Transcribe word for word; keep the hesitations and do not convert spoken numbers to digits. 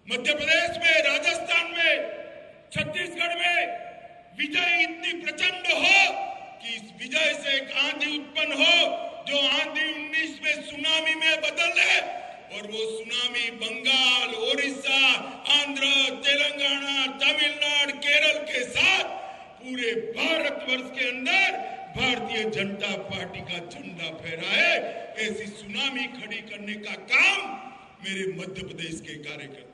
मध्य प्रदेश में, राजस्थान में, छत्तीसगढ़ में विजय इतनी प्रचंड हो कि इस विजय से एक आंधी उत्पन्न हो जो आंधी उन्नीस में सुनामी में बदले और वो सुनामी बंगाल, ओडिशा, आंध्र, तेलंगाना, तमिलनाडु, केरल के साथ पूरे भारतवर्ष के अंदर भारतीय जनता पार्टी का झंडा फहराए। ऐसी सुनामी खड़ी करने का काम मेरे मध्य प्रदेश के कार्यकर्ता